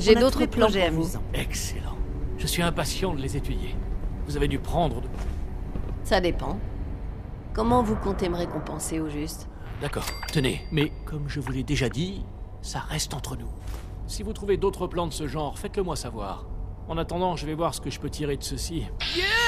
J'ai On a d'autres tous des plans projets pour vous. amusants. Excellent. Je suis impatient de les étudier. Vous avez dû prendre de... Ça dépend. Comment vous comptez me récompenser au juste? D'accord, tenez, mais comme je vous l'ai déjà dit, ça reste entre nous. Si vous trouvez d'autres plans de ce genre, faites-le moi savoir. En attendant, je vais voir ce que je peux tirer de ceci. Yeah!